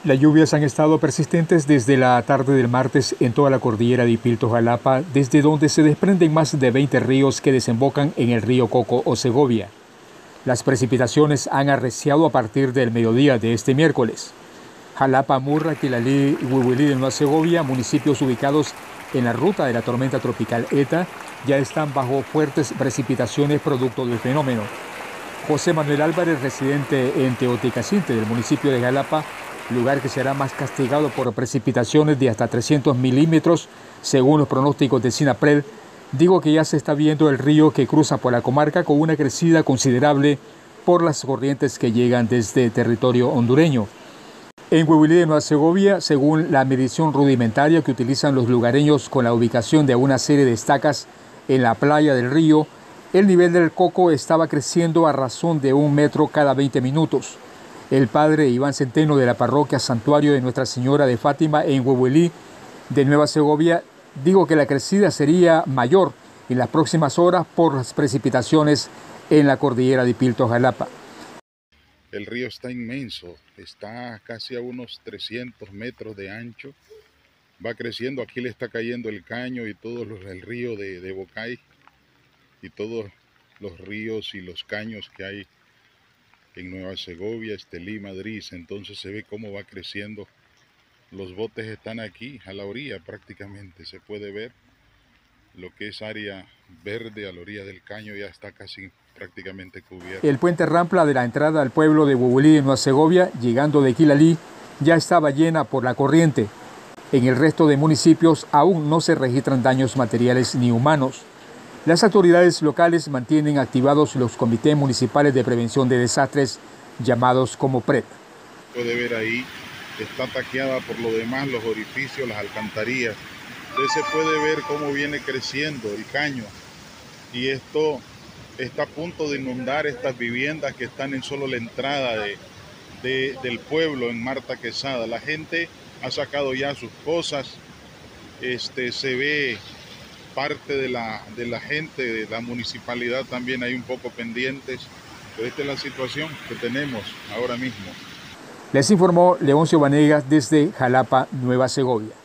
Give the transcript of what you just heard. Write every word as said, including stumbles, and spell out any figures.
Las lluvias han estado persistentes desde la tarde del martes en toda la cordillera de Ipilto-Jalapa, desde donde se desprenden más de veinte ríos que desembocan en el río Coco o Segovia. Las precipitaciones han arreciado a partir del mediodía de este miércoles. Jalapa, Murra, Quilalí y Huihuilí de Nueva Segovia, municipios ubicados en la ruta de la tormenta tropical ETA, ya están bajo fuertes precipitaciones producto del fenómeno. José Manuel Álvarez, residente en Teoticacinte del municipio de Jalapa, lugar que será más castigado por precipitaciones de hasta trescientos milímetros, según los pronósticos de SINAPRED, digo que ya se está viendo el río que cruza por la comarca con una crecida considerable por las corrientes que llegan desde territorio hondureño. En Huihuilí de Nueva Segovia, según la medición rudimentaria que utilizan los lugareños con la ubicación de una serie de estacas en la playa del río, el nivel del Coco estaba creciendo a razón de un metro cada veinte minutos. El padre Iván Centeno de la parroquia Santuario de Nuestra Señora de Fátima en Huihuilí de Nueva Segovia dijo que la crecida sería mayor en las próximas horas por las precipitaciones en la cordillera de Ipilto-Jalapa. El río está inmenso, está casi a unos trescientos metros de ancho, va creciendo, aquí le está cayendo el caño y todo los, el río de, de Bocay y todos los ríos y los caños que hay en Nueva Segovia, Estelí, Madrid. Entonces se ve cómo va creciendo. Los botes están aquí a la orilla prácticamente, se puede ver lo que es área verde a la orilla del caño, ya está casi prácticamente cubierto. El puente Rampla de la entrada al pueblo de Huihuilí de Nueva Segovia, llegando de Quilalí, ya estaba llena por la corriente. En el resto de municipios aún no se registran daños materiales ni humanos. Las autoridades locales mantienen activados los comités municipales de prevención de desastres, llamados como PRED. Puede ver ahí, está taqueada por lo demás los orificios, las alcantarillas. Entonces se puede ver cómo viene creciendo el caño y esto está a punto de inundar estas viviendas que están en solo la entrada de, de, del pueblo en Marta Quesada. La gente ha sacado ya sus cosas, este, se ve parte de la, de la gente, de la municipalidad también hay un poco pendientes, pero esta es la situación que tenemos ahora mismo. Les informó Leoncio Vanegas desde Jalapa, Nueva Segovia.